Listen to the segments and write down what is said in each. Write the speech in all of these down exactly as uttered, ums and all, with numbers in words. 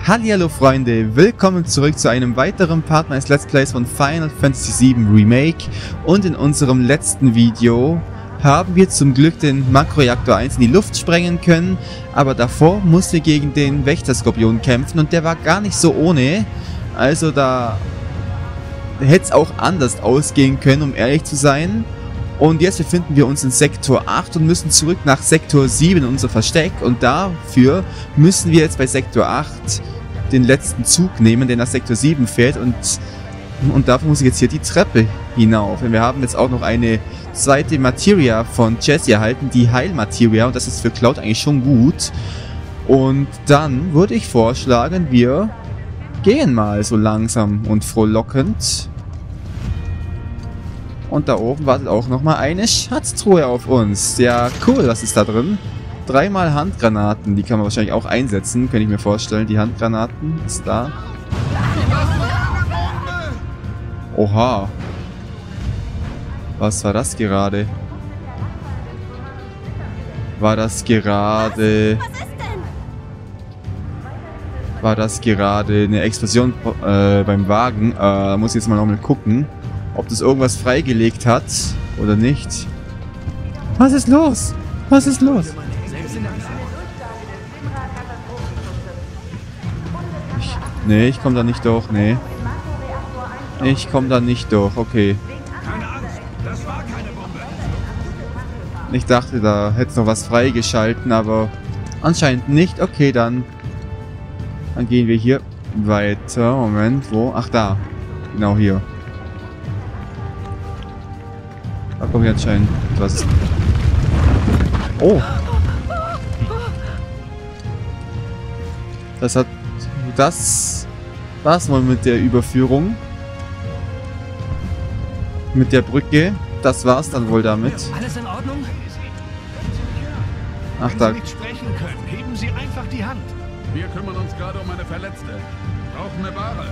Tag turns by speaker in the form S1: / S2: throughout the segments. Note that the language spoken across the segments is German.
S1: Hallihallo Freunde, willkommen zurück zu einem weiteren Part meines Let's Plays von Final Fantasy sieben Remake. Und in unserem letzten Video haben wir zum Glück den Makroreaktor eins in die Luft sprengen können, aber davor mussten wir gegen den Wächter-Skorpion kämpfen und der war gar nicht so ohne. Also da hätte es auch anders ausgehen können, um ehrlich zu sein. Und jetzt befinden wir uns in Sektor acht und müssen zurück nach Sektor sieben in unser Versteck. Und dafür müssen wir jetzt bei Sektor acht den letzten Zug nehmen, der nach Sektor sieben fährt. Und, und dafür muss ich jetzt hier die Treppe hinauf. Und wir haben jetzt auch noch eine zweite Materia von Jessie erhalten, die Heilmateria. Und das ist für Cloud eigentlich schon gut. Und dann würde ich vorschlagen, wir gehen mal so langsam und frohlockend. Und da oben wartet auch nochmal eine Schatztruhe auf uns. Ja, cool, was ist da drin? Dreimal Handgranaten, die kann man wahrscheinlich auch einsetzen, könnte ich mir vorstellen. Die Handgranaten ist da. Oha. Was war das gerade? War das gerade... War das gerade eine Explosion äh, beim Wagen? Äh, da muss ich jetzt mal nochmal gucken, ob das irgendwas freigelegt hat oder nicht. Was ist los? Was ist los? Ich, nee, ich komme da nicht durch. Nee. Ich komme da nicht durch. Okay. Ich dachte, da hätte es noch was freigeschalten, aber anscheinend nicht. Okay, dann, dann gehen wir hier weiter. Moment, wo? Ach, da. Genau hier. Da kommt anscheinend was. Oh! Das hat... Das... war's wohl mit der Überführung. Mit der Brücke. Das war's dann wohl damit.
S2: Alles in Ordnung?
S1: Ach, da...
S2: Wenn Sie nicht sprechen können, heben Sie einfach die Hand.
S3: Wir kümmern uns gerade um eine Verletzte. Brauchen eine Ware.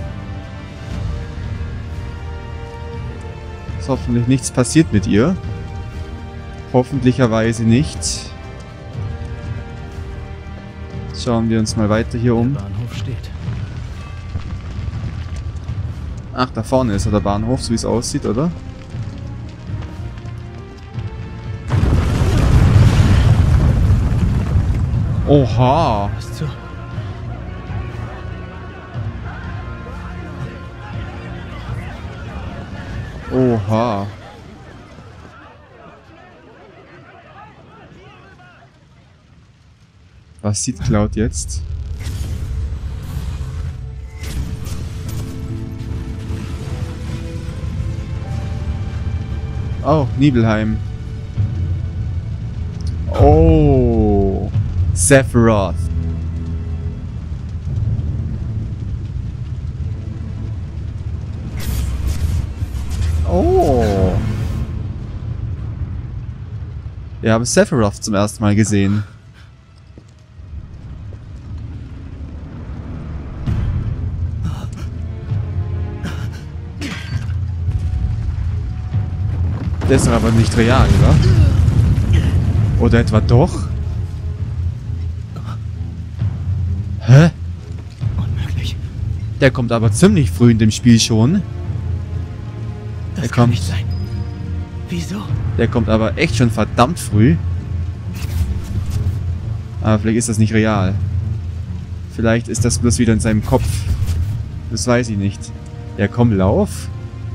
S1: Ist hoffentlich nichts passiert mit ihr. Hoffentlicherweise nicht. Schauen wir uns mal weiter hier um.
S2: Der Bahnhof steht.
S1: Ach, da vorne ist der Bahnhof, so wie es aussieht, oder? Oha!
S2: Was zur...
S1: Oha! Was sieht Cloud jetzt? Oh, Nibelheim. Oh, Sephiroth. Oh. Wir haben Sephiroth zum ersten Mal gesehen. Der ist aber nicht real, oder? Oder etwa doch? Hä?
S2: Unmöglich.
S1: Der kommt aber ziemlich früh in dem Spiel schon.
S2: Das
S1: Der
S2: kann
S1: kommt,
S2: nicht sein. Wieso?
S1: der kommt aber echt schon verdammt früh. Aber vielleicht ist das nicht real. Vielleicht ist das bloß wieder in seinem Kopf. Das weiß ich nicht. Ja, komm, lauf.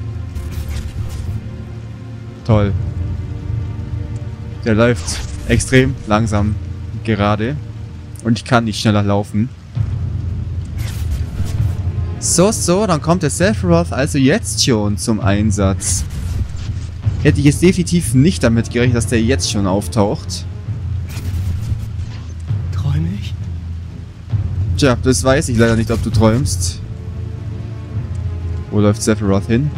S1: Toll. Der läuft extrem langsam gerade. Und ich kann nicht schneller laufen. So, so, dann kommt der Sephiroth also jetzt schon zum Einsatz. Hätte ich jetzt definitiv nicht damit gerechnet, dass der jetzt schon auftaucht.
S2: Träume ich?
S1: Tja, das weiß ich leider nicht, ob du träumst. Wo läuft Sephiroth hin?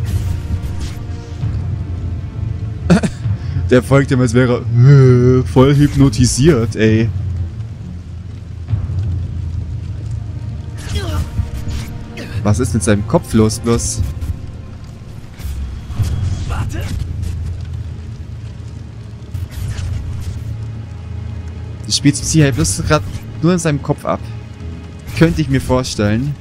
S1: Der folgt ihm, als wäre er voll hypnotisiert, ey. Was ist mit seinem Kopf los bloß?
S2: Warte.
S1: Das spielt sich halt bloß gerade nur in seinem Kopf ab. Könnte ich mir vorstellen.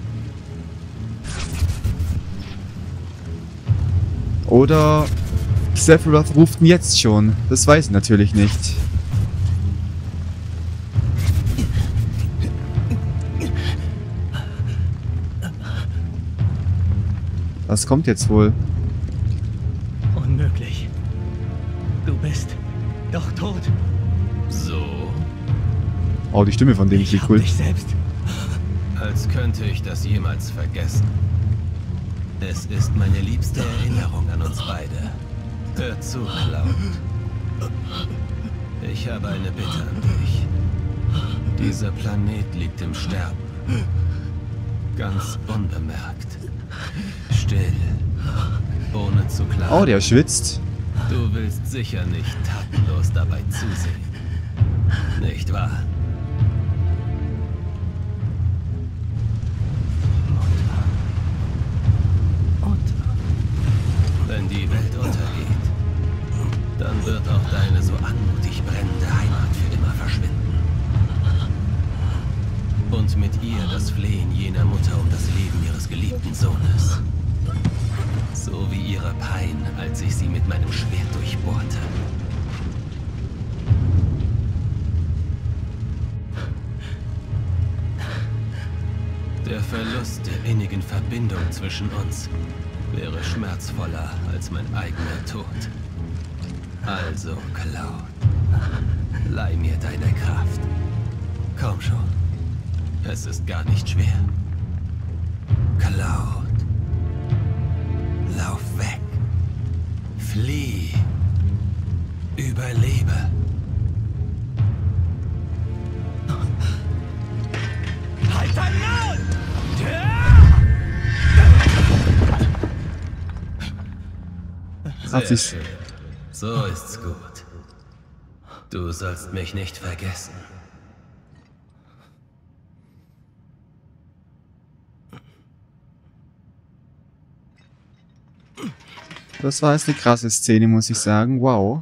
S1: Oder Sephiroth ruft ihn jetzt schon. Das weiß ich natürlich nicht. Was kommt jetzt wohl?
S2: Unmöglich. Du bist doch tot.
S4: So,
S1: Oh, die Stimme von dem
S2: Ich
S1: klingt
S2: hab
S1: cool.
S2: dich selbst.
S4: als könnte ich das jemals vergessen. Es ist meine liebste Erinnerung an uns beide. Hör zu, Cloud. Ich habe eine Bitte an dich. Dieser Planet liegt im Sterben. Ganz unbemerkt. Still. Ohne zu klagen.
S1: Oh, der schwitzt.
S4: Du willst sicher nicht tatenlos dabei zusehen. Nicht wahr? Wenn die Welt untergeht, dann wird auch deine so anmutig brennende Heimat für immer verschwinden. Und mit ihr das Flehen jener Mutter um das Leben ihres geliebten Sohnes. So wie ihre Pein, als ich sie mit meinem Schwert durchbohrte. Der Verlust der innigen Verbindung zwischen uns wäre schmerzvoller als mein eigener Tod. Also, Cloud, leih mir deine Kraft. Komm schon, es ist gar nicht schwer. Cloud, lauf weg, flieh, überlebe.
S2: Halt dein Maul!
S1: Hat
S4: Sehr
S1: sich.
S4: schön. So ist's gut. Du sollst mich nicht vergessen.
S1: Das war jetzt eine krasse Szene, muss ich sagen. Wow.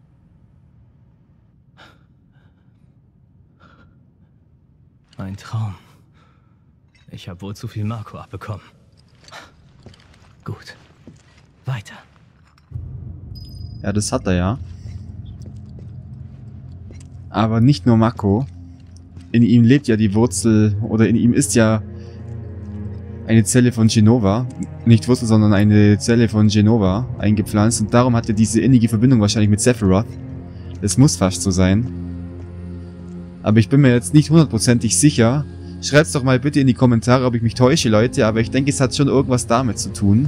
S2: Ein Traum. Ich habe wohl zu viel Marco abbekommen. Gut. Weiter.
S1: Ja, das hat er ja. Aber nicht nur Mako. In ihm lebt ja die Wurzel, oder in ihm ist ja eine Zelle von Jenova. Nicht Wurzel, sondern eine Zelle von Jenova eingepflanzt. Und darum hat er diese innige Verbindung wahrscheinlich mit Sephiroth. Es muss fast so sein. Aber ich bin mir jetzt nicht hundertprozentig sicher. Schreibt's doch mal bitte in die Kommentare, ob ich mich täusche, Leute. Aber ich denke, es hat schon irgendwas damit zu tun.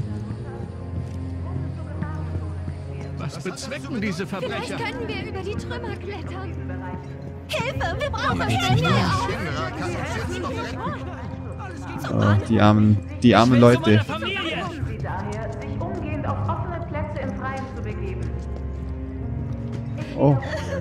S2: Was bezwecken diese Verbrecher?
S5: Vielleicht können wir über die Trümmer klettern. Hilfe, wir brauchen Hilfe!
S1: Oh, die armen, die armen Leute.
S2: Familie!
S6: Sie daher, sich umgehend auf offene Plätze im Freien zu begeben.
S1: Oh.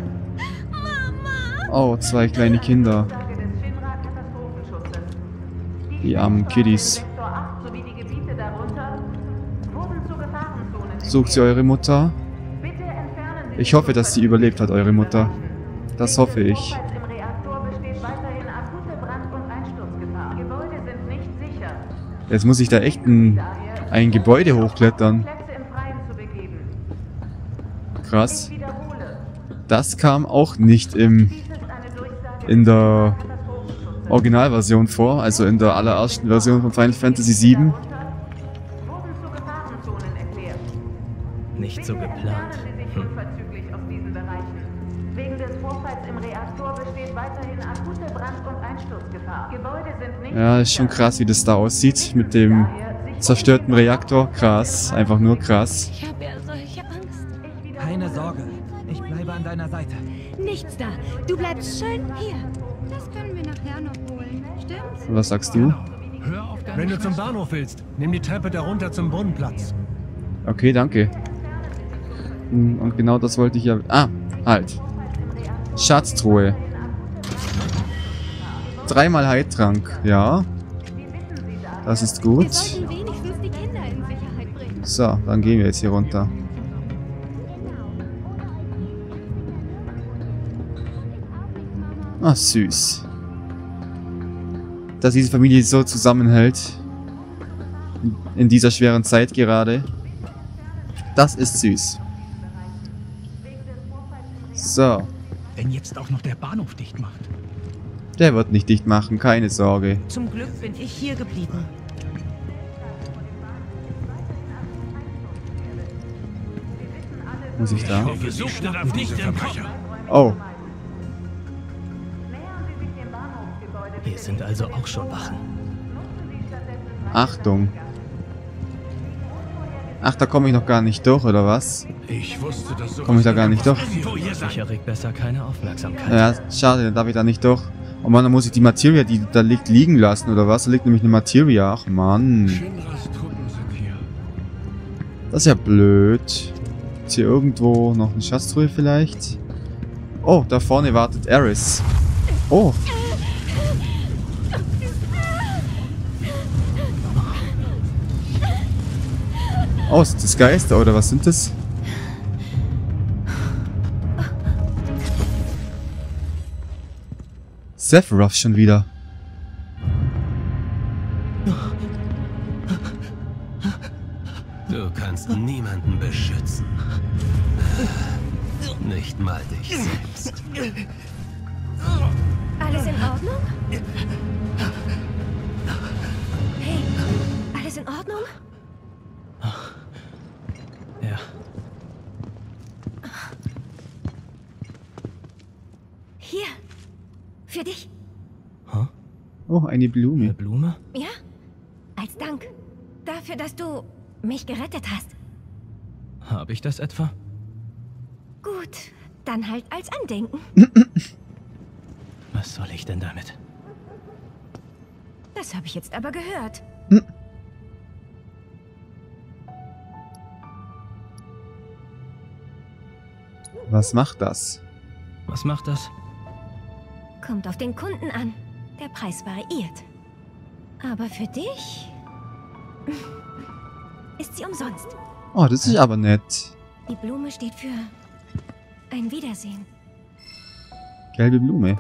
S1: Oh, zwei kleine Kinder.
S6: Aussage des Shinra-Katastrophenschutzes.
S1: Die armen Kiddies.
S6: Sektor acht sowie die Gebiete darunter wurden zu Gefahrenzonen
S1: Sucht sie eure Mutter?
S6: Bitte entfernen Sie
S1: Ich hoffe, dass sie überlebt hat, eure Mutter. Das hoffe ich.
S6: Vorfalls im Reaktor besteht weiterhin akute Brand- und Einsturzgefahr. Gebäude sind nicht sicher.
S1: Jetzt muss ich da echt ein, ein Gebäude hochklettern.
S6: Plätze im Freien zu begeben.
S1: Krass.
S6: Ich wiederhole.
S1: Das kam auch nicht im,
S6: Dies ist eine Durchsage
S1: in der
S6: des Katastrophenschutzes.
S1: Originalversion vor, also in der allerersten Version von Final Fantasy sieben.
S6: Wurden zu Gefahrenzonen erklärt.
S2: Nicht so
S6: Bitte
S2: geplant.
S6: entfernen Sie sich unverzüglich aus diesen Bereichen. Wegen des Vorfalls im Reaktor besteht weiterhin akute Brand- und Einsturzgefahr. Gebäude sind nicht
S1: Ja, ist schon krass, wie das da aussieht mit dem zerstörten Reaktor. Krass, einfach nur krass.
S5: Ich habe ja solche Angst.
S7: Keine Sorge, ich bleibe an deiner Seite.
S5: Nichts da. Du bleibst schön hier. Das können wir nachher noch holen. Stimmt's?
S1: Was sagst du?
S8: Wenn du zum Bahnhof willst, nimm die Treppe darunter zum Brunnenplatz.
S1: Okay, danke. Hm, Und genau das wollte ich ja... Ah, halt. Schatztruhe. Dreimal Heiltrank, ja. Das ist
S5: Wir
S1: gut.
S5: sollten wenigstens die Kinder in Sicherheit bringen.
S1: So, dann gehen wir jetzt hier runter. Ah, süß. dass diese Familie so zusammenhält. In dieser schweren Zeit gerade. Das ist süß. So.
S7: Wenn jetzt auch noch der Bahnhof dicht macht.
S1: Der wird nicht dicht machen, keine Sorge.
S9: Zum Glück bin ich hier geblieben.
S1: Muss ich da?
S8: Gesuchte auf diese Verbrecher.
S1: Oh.
S2: Hier sind also auch schon Wachen.
S1: Achtung. Ach, da komme ich noch gar nicht durch, oder was?
S8: Ich wusste, dass sowas
S1: Komme ich da gar nicht durch?
S8: irgendwo hier sein.
S2: Ich erreg besser keine Aufmerksamkeit.
S1: Ja, schade, dann darf ich da nicht durch. Oh Mann, dann muss ich die Materia, die da liegt, liegen lassen, oder was? Da liegt nämlich eine Materia. Ach Mann.
S8: Shinras Truppen sind hier.
S1: Das ist ja blöd. Ist hier irgendwo noch eine Schatztruhe vielleicht? Oh, da vorne wartet Eris. Oh. Oh, sind das Geister oder was sind das? Sephiroth schon wieder.
S4: Du kannst niemanden beschützen. Nicht mal dich selbst.
S5: Alles in Ordnung? Hey, alles in Ordnung?
S2: Ja.
S5: Hier, für dich.
S2: Huh?
S1: Oh, eine
S2: Eine
S1: Blume.
S2: Blume?
S5: Ja? Als Dank. Dafür, dass du mich gerettet hast.
S2: Habe ich das etwa?
S5: Gut, dann halt als Andenken.
S2: Was soll ich denn damit?
S5: Das habe ich jetzt aber gehört.
S1: Was macht das?
S2: Was macht das?
S5: Kommt auf den Kunden an. Der Preis variiert. Aber für dich ist sie umsonst.
S1: Oh, das ist aber nett.
S5: Die Blume steht für ein Wiedersehen.
S1: Gelbe Blume.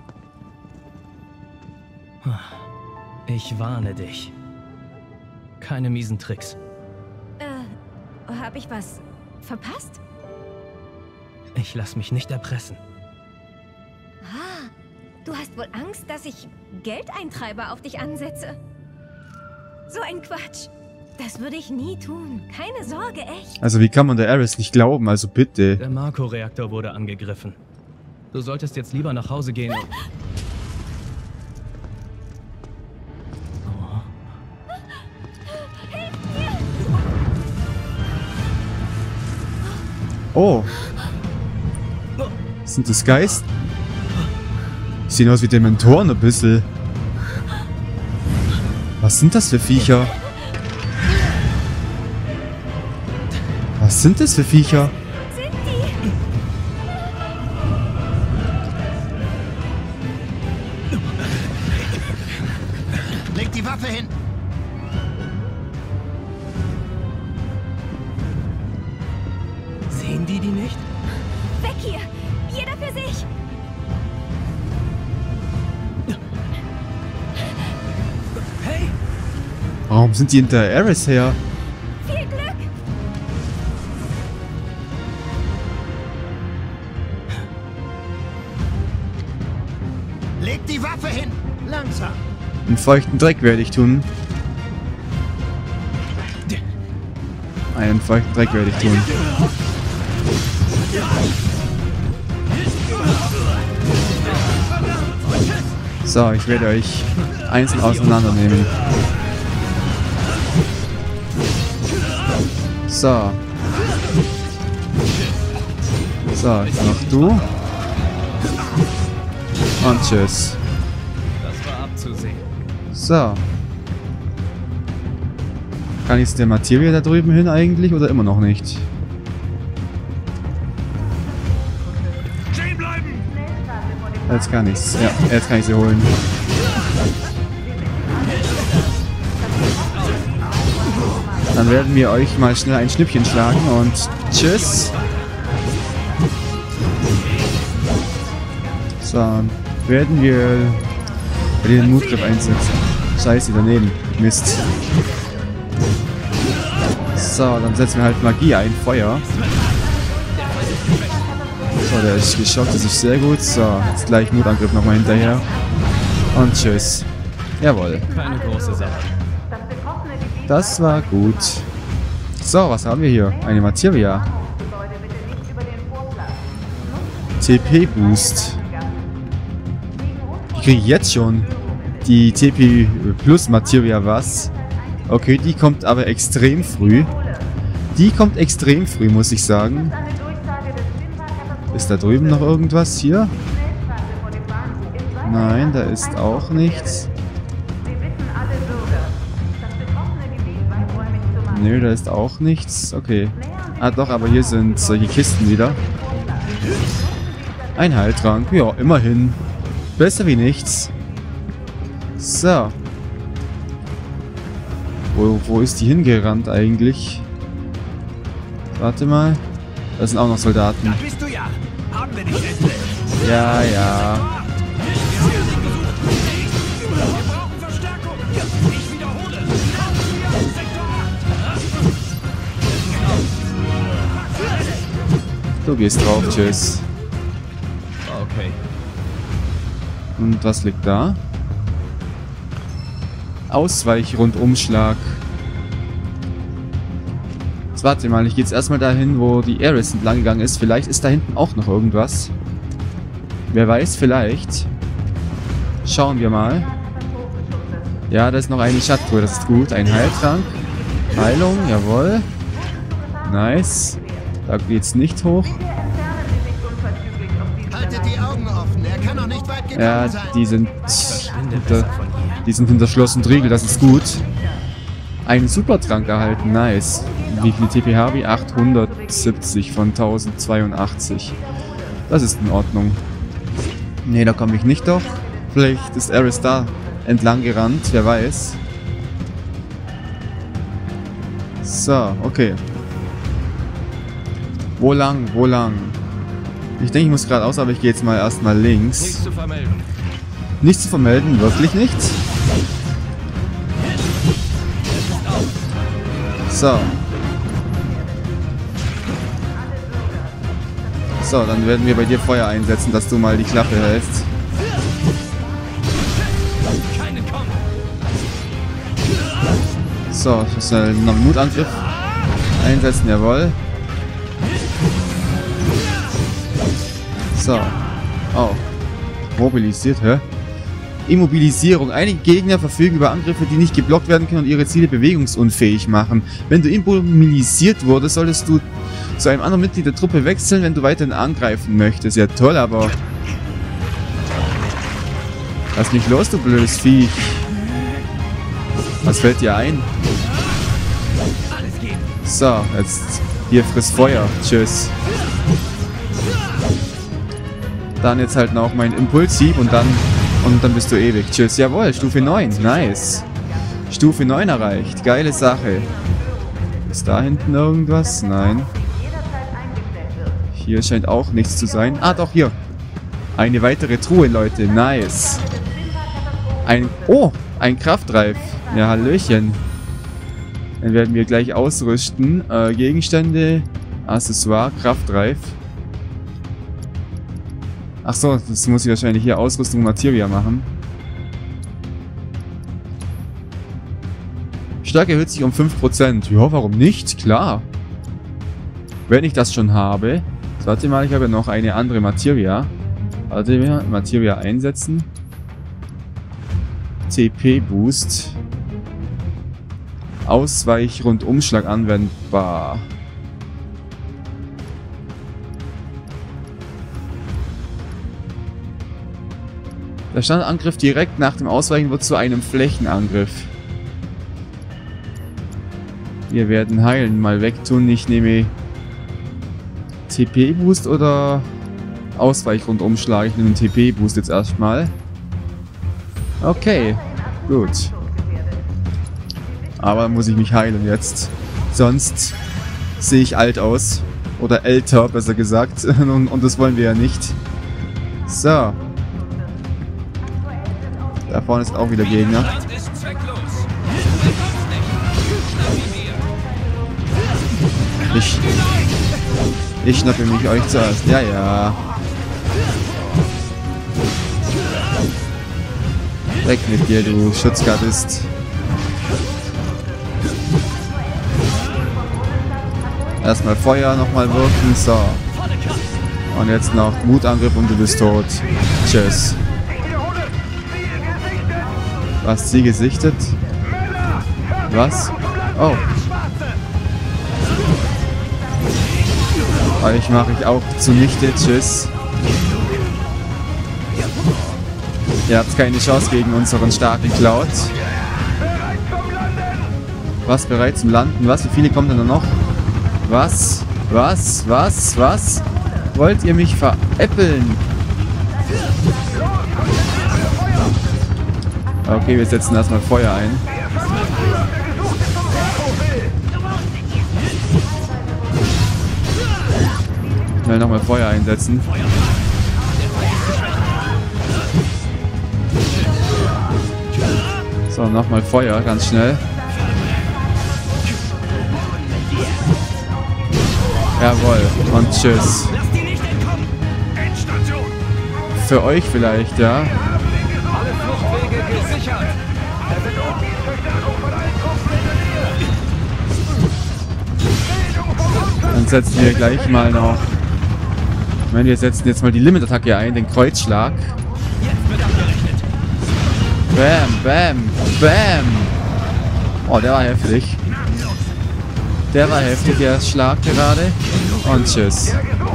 S2: Ich warne dich. Keine miesen Tricks.
S5: Äh, hab ich was verpasst?
S2: Ich lass mich nicht erpressen.
S5: Ah, du hast wohl Angst, dass ich Geldeintreiber auf dich ansetze? So ein Quatsch. Das würde ich nie tun. Keine Sorge, echt.
S1: Also wie kann man der Eris nicht glauben? Also bitte.
S2: Der Marco-Reaktor wurde angegriffen. Du solltest jetzt lieber nach Hause gehen und...
S1: Oh. Sind das Geist? Die sehen aus wie Dementoren ein bisschen. Was sind das für Viecher? Was sind das für Viecher?
S5: Sind die?
S7: Leg die Waffe hin!
S2: Sehen die die nicht?
S5: Weg hier! Jeder für sich!
S2: Hey!
S1: Warum sind die hinter Eris her?
S5: Viel Glück!
S7: Leg die Waffe hin! Langsam!
S1: Einen feuchten Dreck werde ich tun. Einen feuchten Dreck werde ich tun. So, ich werde euch einzeln auseinandernehmen. So. So, jetzt noch du. Und tschüss.
S2: Das war abzusehen.
S1: So. Kann ich der Materia da drüben hin eigentlich oder immer noch nicht?
S8: Stehen bleiben!
S1: Jetzt kann ich's. Ja, jetzt kann ich sie holen. Dann werden wir euch mal schnell ein Schnippchen schlagen und tschüss. So, werden wir Bei dir den Notgriff einsetzen. Scheiße, daneben. Mist. So, dann setzen wir halt Magie ein. Feuer. So, der ist geschockt. Das ist sehr gut. So, jetzt gleich Notangriff nochmal hinterher. Und tschüss. Jawohl.
S2: Keine große Sache.
S1: Das war gut. So, was haben wir hier? Eine Materia. T P-Boost. Ich kriege jetzt schon die T P Plus Materia was. Okay, die kommt aber extrem früh. Die kommt extrem früh, muss ich sagen. Ist da drüben noch irgendwas hier? Nein, da ist auch nichts. Nö, da ist auch nichts. Okay. Ah doch, aber hier sind solche Kisten wieder. Ein Heiltrank. Ja, immerhin. Besser wie nichts. So. Wo, wo ist die hingerannt eigentlich? Warte mal. Da sind auch noch Soldaten.
S7: Da bist du ja. Haben wir dich endlich.
S1: Ja, ja. Du gehst drauf, tschüss.
S2: Okay.
S1: Und was liegt da? Ausweich-Rundumschlag. Jetzt warte mal, ich gehe jetzt erstmal dahin, wo die Ares entlang gegangen ist. Vielleicht ist da hinten auch noch irgendwas. Wer weiß, vielleicht. Schauen wir mal. Ja, da ist noch eine Schatztruhe, das ist gut. Ein Heiltrank. Heilung, jawohl. Nice. Da geht's nicht hoch.
S7: Haltet die Augen offen, er kann noch nicht weit gekommen
S1: Ja,
S7: sein.
S1: die sind hinter, die sind hinter Schloss und Riegel, das ist gut. Einen Supertrank erhalten, nice. Wie viel T P habe ich? achthundertsiebzig von tausendzweiundachtzig. Das ist in Ordnung. Ne, da komme ich nicht doch. Vielleicht ist Ares da entlang gerannt, wer weiß. So, okay. Wo lang? Wo lang? Ich denke, ich muss geradeaus, aber ich gehe jetzt mal erstmal links.
S2: Nichts zu vermelden.
S1: Nichts zu vermelden, wirklich nichts. So. So, dann werden wir bei dir Feuer einsetzen, dass du mal die Klappe hältst. So, ich muss noch einen Mutangriff einsetzen, jawohl. So. Oh. Mobilisiert, hä? Immobilisierung. Einige Gegner verfügen über Angriffe, die nicht geblockt werden können und ihre Ziele bewegungsunfähig machen. Wenn du immobilisiert wurdest, solltest du zu einem anderen Mitglied der Truppe wechseln, wenn du weiterhin angreifen möchtest. Ja toll, aber... Lass mich los, du blödes Viech. Was fällt dir ein? So, jetzt... Hier, friss Feuer. Tschüss. Dann jetzt halt noch mein Impulshieb und dann... Und dann bist du ewig. Tschüss. Jawohl, Stufe neun. Nice. Stufe neun erreicht. Geile Sache. Ist da hinten irgendwas? Nein. Hier scheint auch nichts zu sein. Ah, doch, hier. Eine weitere Truhe, Leute. Nice. Ein... Oh, ein Kraftreif. Ja, Hallöchen. Dann werden wir gleich ausrüsten. Äh, Gegenstände, Accessoire, Kraftreif. Ach so, das muss ich wahrscheinlich hier Ausrüstung Materia machen. Stärke erhöht sich um fünf Prozent. Ja, warum nicht? Klar. Wenn ich das schon habe. Warte mal, ich habe noch eine andere Materia. Warte mal, Materia einsetzen. T P-Boost. Ausweich-Rundumschlag anwendbar. Der Standardangriff direkt nach dem Ausweichen wird zu einem Flächenangriff. Wir werden heilen. Mal wegtun. Ich nehme T P-Boost oder Ausweich-Rundumschlag. Ich nehme den T P-Boost jetzt erstmal. Okay, gut. Aber muss ich mich heilen jetzt. Sonst sehe ich alt aus. Oder älter, besser gesagt. Und, und das wollen wir ja nicht. So. Da vorne ist auch wieder Gegner. Ich, ich schnappe mich euch zuerst. Ja, ja. Weg mit dir, du Schutzgardist. Erstmal Feuer, nochmal wirken. So. Und jetzt noch Mutangriff und du bist tot. Tschüss. Was? Sie gesichtet? Was? Oh. Euch mache ich auch zunichte. Tschüss. Ihr habt keine Chance gegen unseren starken Cloud. Was? Bereit zum Landen? Was? Wie viele kommen denn da noch? Was? Was? Was? Was? Wollt ihr mich veräppeln? Okay, wir setzen erstmal Feuer ein. Schnell nochmal Feuer einsetzen. So, nochmal Feuer, ganz schnell. Jawohl, und tschüss. Für euch vielleicht, ja. Dann setzen wir gleich mal noch. Ich meine, wir setzen jetzt mal die Limit-Attacke ein, den Kreuzschlag. Bam, bam, bam. Oh, der war heftig. Der war heftig, der Schlag gerade. Und tschüss.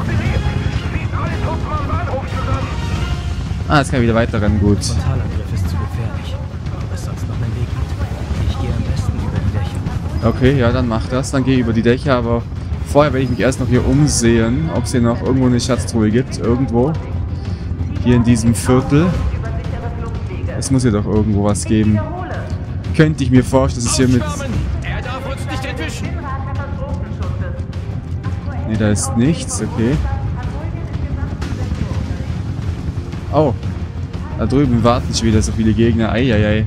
S1: Ah, jetzt kann ich wieder weiter rennen, gut.
S2: Frontalangriff ist zu gefährlich. Ob es sonst noch einen Weg gibt. Ich gehe am besten über die Dächer.
S1: Okay, ja, dann mach das. Dann gehe ich über die Dächer, aber vorher werde ich mich erst noch hier umsehen, ob es hier noch irgendwo eine Schatztruhe gibt. Irgendwo. Hier in diesem Viertel. Es muss hier doch irgendwo was geben. Könnte ich mir vorstellen, dass es hier mit... Ne, da ist nichts, okay. Oh, da drüben warten schon wieder so viele Gegner. Eieiei.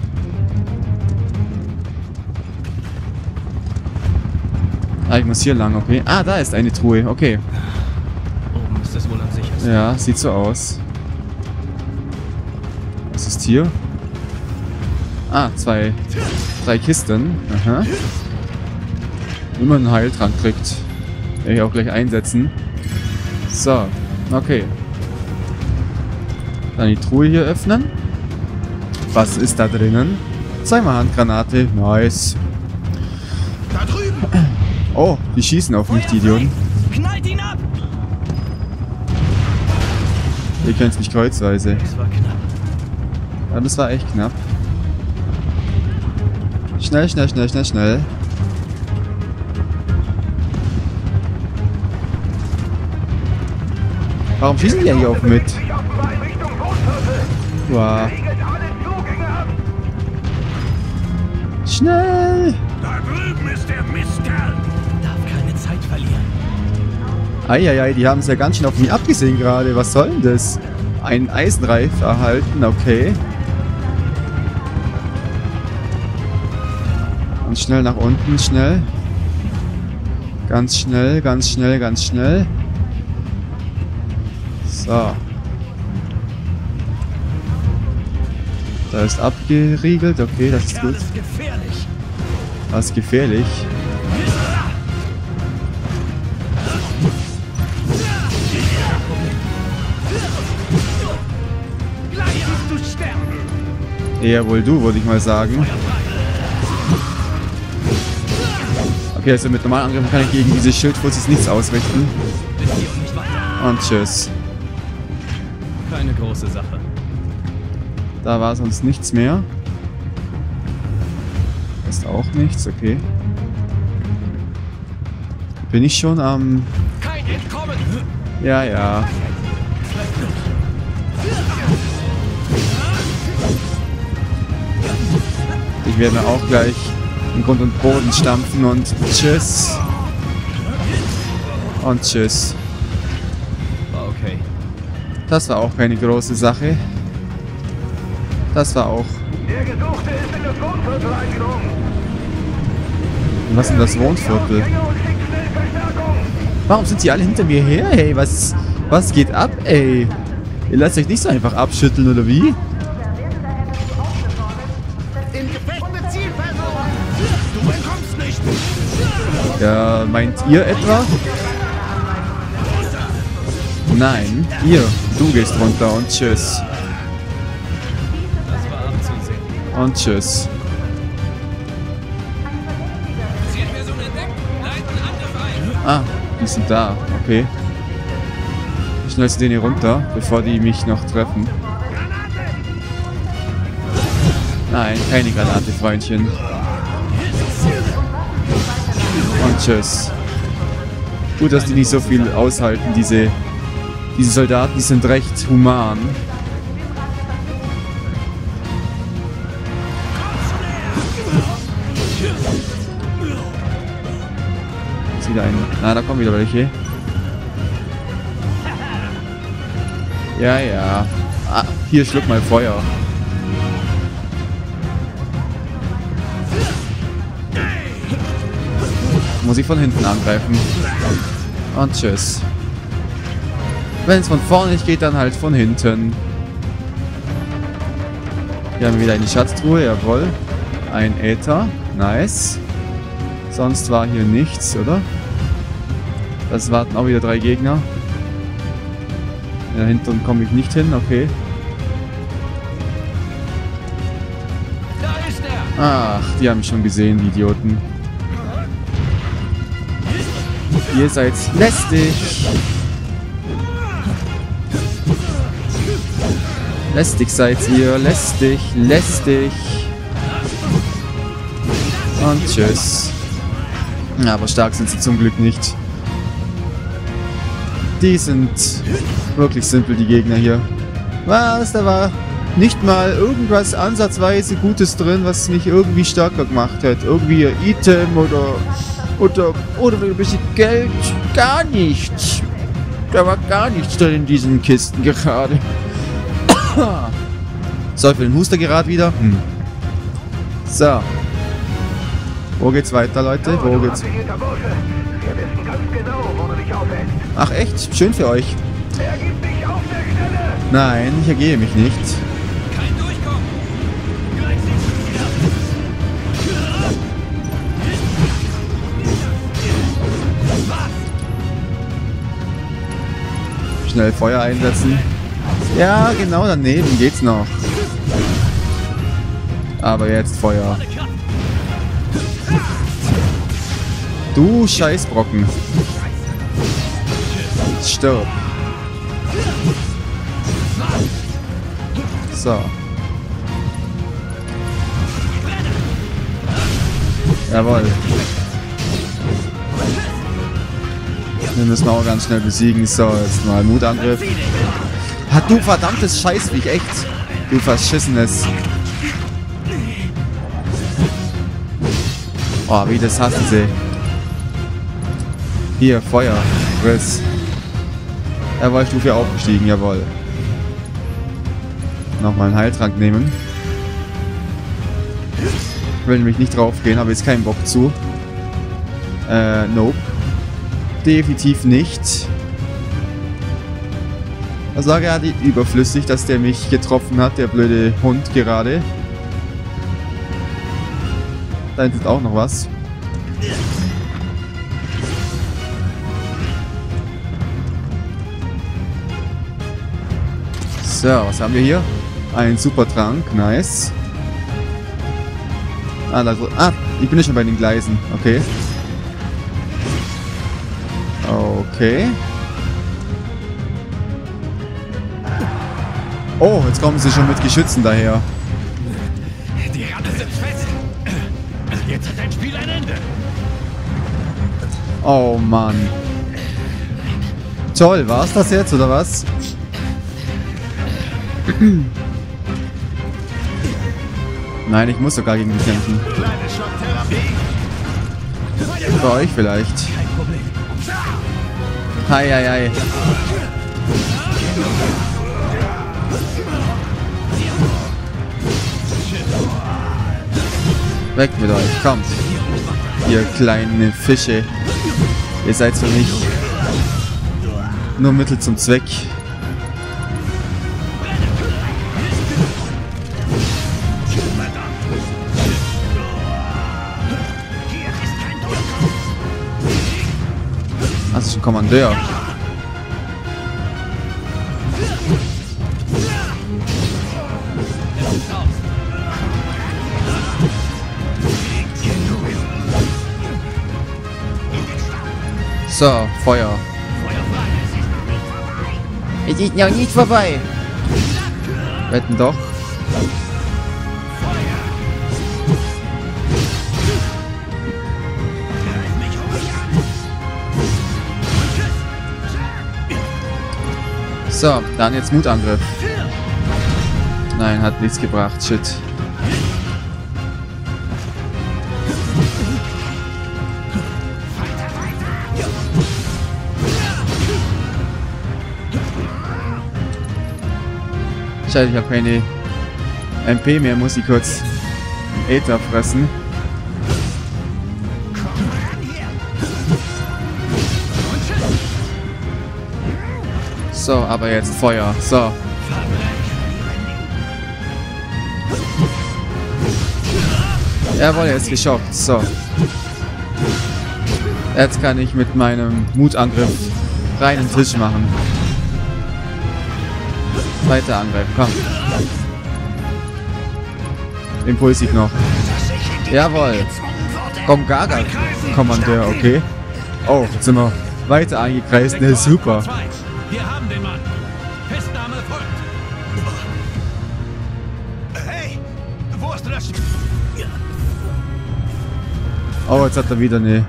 S1: Ah, ich muss hier lang, okay. Ah, da ist eine Truhe, okay.
S2: Oben ist es wohl am sichersten.
S1: Ja, sieht so aus. Was ist hier? Ah, zwei, drei Kisten. Aha. Wie man einen Heiltrank kriegt. Werde ich auch gleich einsetzen. So, okay. Dann die Truhe hier öffnen. Was ist da drinnen? Zweimal Handgranate. Nice.
S7: Da drüben.
S1: Oh, die schießen auf mich, die Idioten.
S9: Knallt ihn ab!
S1: Ihr könnt mich kreuzweise.
S2: Das war knapp.
S1: Ja, das war echt knapp. Schnell, schnell, schnell, schnell, schnell. Warum schießen die eigentlich auf mit? Wow. Schnell!
S7: Da drüben ist der Mistkerl.
S9: Darf keine Zeit verlieren.
S1: Eieiei, die haben es ja ganz schön auf mich abgesehen gerade. Was soll denn das? Ein Eisenreif erhalten, okay. Und schnell nach unten, schnell. Ganz schnell, ganz schnell, ganz schnell. So. Da ist abgeriegelt, okay, das ist gut.
S9: Das ist gefährlich.
S1: Das ist gefährlich.
S9: Gleich wirst du sterben.
S1: Eher wohl du, würde ich mal sagen. Okay, also mit normalen Angriffen kann ich gegen diese Schildfuzis nichts ausrichten. Und tschüss.
S2: Keine große Sache.
S1: Da war sonst nichts mehr. Ist auch nichts, okay. Bin ich schon am...
S9: Kein Entkommen.
S1: Ja, ja. Ich werde mir auch gleich in Grund und Boden stampfen und tschüss. Und tschüss.
S2: War okay.
S1: Das war auch keine große Sache. Das war auch
S7: Der Gesuchte ist in das Wohnviertel eingedrungen.
S1: Was ist denn das Wohnviertel? Warum sind sie alle hinter mir her? Hey, was, was geht ab, ey? Ihr lasst euch nicht so einfach abschütteln, oder wie?
S7: In Gefecht mit Zielperson. Du entkommst nicht.
S1: Ja, meint ihr etwa? Nein, ihr. Du gehst runter und tschüss.
S2: Das war abzusehen.
S1: Und tschüss. Ah, die sind da. Okay. Ich schnell zu denen hier runter, bevor die mich noch treffen. Nein, keine Granate, Freundchen. Und tschüss. Gut, dass die nicht so viel aushalten, diese, diese Soldaten, die sind recht human. Ist wieder ein... Na, da kommen wieder welche. Ja, ja. Ah, hier, schluck mal Feuer. Muss ich von hinten angreifen. Und tschüss. Wenn es von vorne nicht geht, dann halt von hinten. Hier haben wir wieder eine Schatztruhe, jawohl. Ein Äther, nice. Sonst war hier nichts, oder? Das warten auch wieder drei Gegner. Da hinten komme ich nicht hin, okay. Ach, die haben mich schon gesehen, die Idioten. Ihr seid lästig. Lästig seid ihr, lästig, lästig. Und tschüss. Aber stark sind sie zum Glück nicht. Die sind wirklich simpel, die Gegner hier. Was? Da war nicht mal irgendwas ansatzweise Gutes drin, was mich irgendwie stärker gemacht hat. Irgendwie ein Item oder, oder, oder ein bisschen Geld. Gar nichts. Da war gar nichts drin in diesen Kisten gerade. So, für den Huster gerade wieder. Hm. So. Wo geht's weiter, Leute? Wo geht's? Ach echt? Schön für euch. Nein, ich ergehe mich nicht. Schnell Feuer einsetzen. Ja, genau daneben geht's noch. Aber jetzt Feuer. Du Scheißbrocken. Stirb. So. Jawohl. Den müssen wir auch ganz schnell besiegen. So, jetzt mal Mutangriff. Hat du verdammtes Scheißviech, echt. Du verschissenes. Oh, wie das hassen sie. Hier, Feuer. Riss. Er war Stufe aufgestiegen, jawohl. Nochmal einen Heiltrank nehmen. Will nämlich nicht drauf gehen, habe jetzt keinen Bock zu. Äh, nope. Definitiv nicht. Das war gerade überflüssig, dass der mich getroffen hat, der blöde Hund gerade. Da hinten ist auch noch was. So, was haben wir hier? Ein Supertrank, nice. Ah, da, ah, ich bin ja schon bei den Gleisen, okay. Okay. Oh, jetzt kommen sie schon mit Geschützen daher.
S9: Die Ratte sind fest. Jetzt hat dein Spiel ein Ende.
S1: Oh Mann. Toll, war's das jetzt oder was? Nein, ich muss sogar gegen die kämpfen. Bei euch vielleicht. Hi, hi, hi. Weg mit euch, kommt. Ihr kleinen Fische. Ihr seid für mich nur Mittel zum Zweck. Das ist ein Kommandeur. So, Feuer. Es ist noch nicht vorbei. Wetten doch. So, dann jetzt Mutangriff. Nein, hat nichts gebracht. Shit. Scheiße, ich habe keine M P mehr. Muss ich kurz Äther fressen. So, aber jetzt Feuer. So. Jawohl, er ist geschockt. So. Jetzt kann ich mit meinem Mutangriff reinen Tisch machen. Weiter angreifen, komm. Impulsiv noch. Jawohl. Komm, Gaga, Kommandeur, okay. Oh, jetzt sind wir weiter eingekreist. Ne, super.
S9: Wir haben den Mann. Festnahme folgt. Hey, wo hast du das?
S1: Oh, jetzt hat er wieder eine.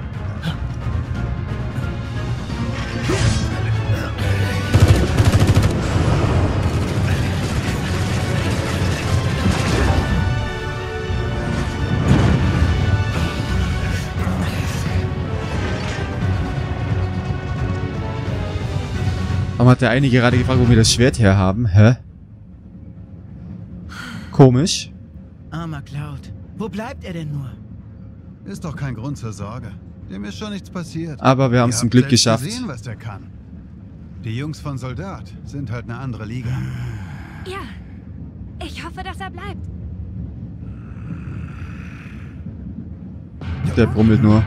S1: Warum hat der eine gerade gefragt, wo wir das Schwert herhaben? Hä? Komisch.
S7: Armer Cloud. Wo bleibt er denn nur?
S10: Ist doch kein Grund zur Sorge. Dem ist schon nichts passiert.
S1: Aber wir haben es zum Glück geschafft.
S10: Gesehen, was der kann. Die Jungs von Soldat sind halt eine andere Liga.
S5: Ja, ich hoffe, dass er bleibt.
S1: Der brummelt nur.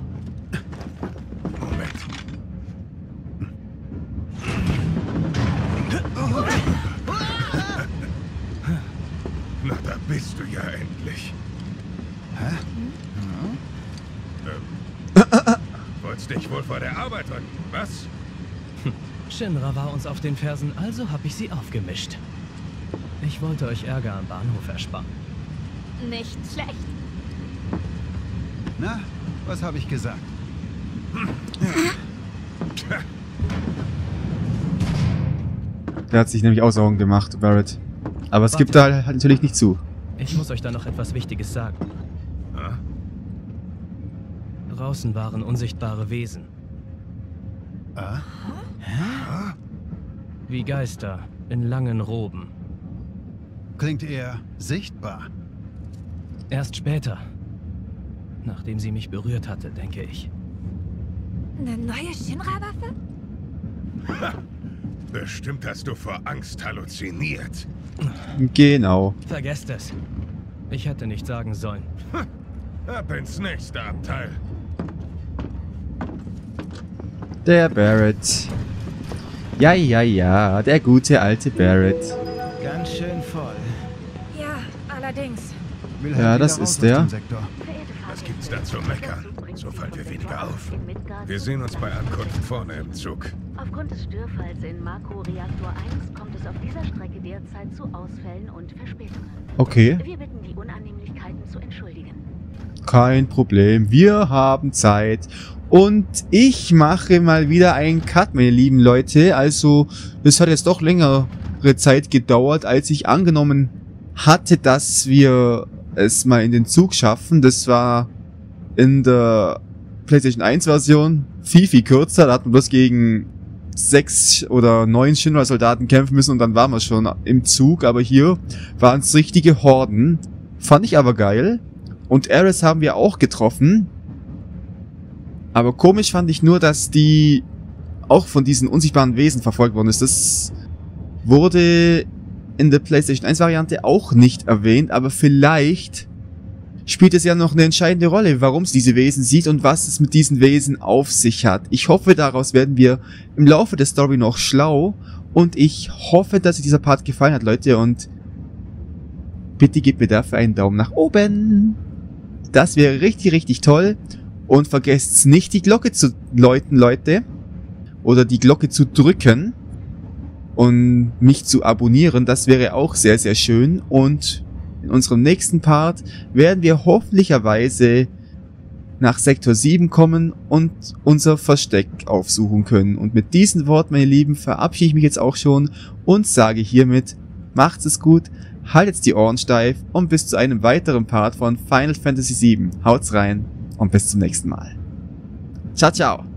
S9: Na, da bist du ja endlich.
S10: Hä?
S9: Ähm, wolltest dich wohl vor der Arbeit drücken, was?
S2: Shinra war uns auf den Fersen, also habe ich sie aufgemischt. Ich wollte euch Ärger am Bahnhof ersparen.
S5: Nicht schlecht.
S10: Na, was habe ich gesagt?
S1: Der hat sich nämlich Aussaugen gemacht, Barrett. Aber es gibt da halt natürlich nicht zu.
S2: Ich muss euch da noch etwas Wichtiges sagen.
S9: Ah?
S2: Draußen waren unsichtbare Wesen.
S10: Ah?
S9: Ah?
S2: Wie Geister in langen Roben.
S10: Klingt eher sichtbar.
S2: Erst später. Nachdem sie mich berührt hatte, denke ich.
S5: Eine neue Shinra-Waffe?
S9: Ha. Bestimmt hast du vor Angst halluziniert.
S1: Genau.
S2: Vergesst es. Ich hätte nicht sagen sollen.
S9: Ab ins nächste Abteil.
S1: Der Barrett. Ja, ja, ja. Der gute alte Barrett.
S7: Ganz schön voll.
S5: Ja, allerdings.
S10: Will
S1: Ja,
S10: halt
S1: das
S10: wieder
S1: ist
S10: raus
S1: der.
S10: aus dem Sektor.
S9: Was gibt's da zu meckern? So fallen wir weniger auf. Wir sehen uns bei Ankunft vorne im Zug.
S6: Aufgrund des Störfalls in Mako-Reaktor eins kommt es auf dieser Strecke derzeit zu Ausfällen und Verspätungen.
S1: Okay.
S6: Wir bitten die Unannehmlichkeiten zu entschuldigen.
S1: Kein Problem. Wir haben Zeit. Und ich mache mal wieder einen Cut, meine lieben Leute. Also, es hat jetzt doch längere Zeit gedauert, als ich angenommen hatte, dass wir es mal in den Zug schaffen. Das war in der PlayStation eins Version viel, viel kürzer. Da hat man bloß gegen sechs oder neun Shinra-Soldaten kämpfen müssen und dann waren wir schon im Zug. Aber hier waren es richtige Horden. Fand ich aber geil. Und Aeris haben wir auch getroffen. Aber komisch fand ich nur, dass die auch von diesen unsichtbaren Wesen verfolgt worden ist. Das wurde in der PlayStation eins Variante auch nicht erwähnt, aber vielleicht spielt es ja noch eine entscheidende Rolle, warum es diese Wesen sieht und was es mit diesen Wesen auf sich hat. Ich hoffe, daraus werden wir im Laufe der Story noch schlau und ich hoffe, dass euch dieser Part gefallen hat, Leute, und bitte gebt mir dafür einen Daumen nach oben. Das wäre richtig, richtig toll. Und vergesst nicht, die Glocke zu läuten, Leute. Oder die Glocke zu drücken. Und mich zu abonnieren. Das wäre auch sehr, sehr schön. Und in unserem nächsten Part werden wir hoffentlicherweise nach Sektor sieben kommen und unser Versteck aufsuchen können. Und mit diesen Worten, meine Lieben, verabschiede ich mich jetzt auch schon und sage hiermit, macht's es gut, haltet die Ohren steif und bis zu einem weiteren Part von Final Fantasy sieben. Haut's rein und bis zum nächsten Mal. Ciao, ciao.